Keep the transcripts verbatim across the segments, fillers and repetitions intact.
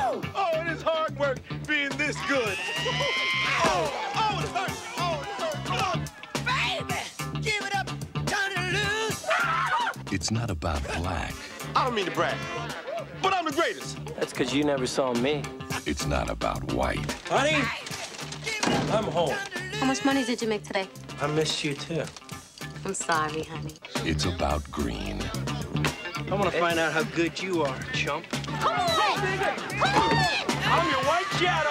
Oh, oh, it is hard work being this good. Oh, oh, it hurts. Oh, it hurts. Oh. Baby, give it up, turn it loose. It's not about black. I don't mean to brag, but I'm the greatest. That's because you never saw me. It's not about white. Honey, I'm home. How much money did you make today? I missed you, too. I'm sorry, honey. It's about green. I want to find out how good you are, chump. I'm your white shadow.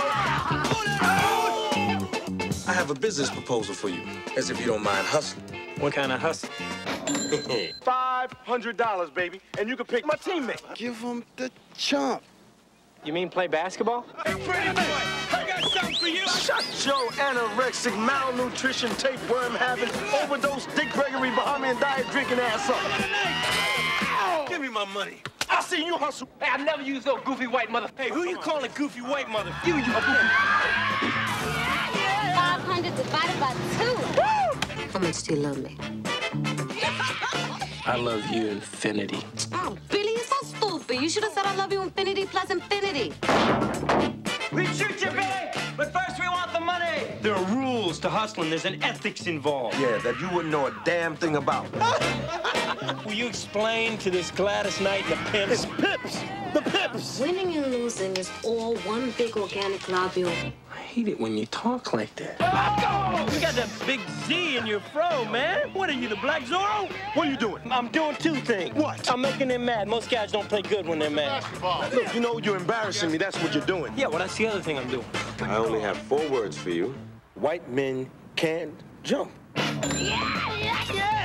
I have a business proposal for you, as if you don't mind hustling. What kind of hustle? Five hundred dollars, baby, and you can pick my teammate. Give him the chump. You mean play basketball? Hey, pretty boy, I got something for you. Shut your anorexic, malnutrition, tapeworm having, overdose, Dick Gregory, Bahamian diet drinking ass up. Give me my money. I seen you hustle. Hey, I've never used no goofy white mother. Hey, who you calling goofy white mother? You, you goofy. five hundred divided by two. Woo! How much do you love me? I love you, infinity. Oh, Billy, you're so stupid. You should have said I love you infinity plus infinity. We shoot you, Billy, but first we want the money. There are rules to hustling. There's an ethics involved. Yeah, that you wouldn't know a damn thing about. Will you explain to this Gladys Knight and the pimps? It's Pips. The Pips. Winning and losing is all one big organic globule. I hate it when you talk like that. You got that big Z in your fro, man. What are you, the Black Zorro? What are you doing? I'm doing two things. What? I'm making them mad. Most guys don't play good when they're mad. Look, you know you're embarrassing me. That's what you're doing. Yeah, well, that's the other thing I'm doing. I only have four words for you. White men can't jump. Yeah, yeah, yeah.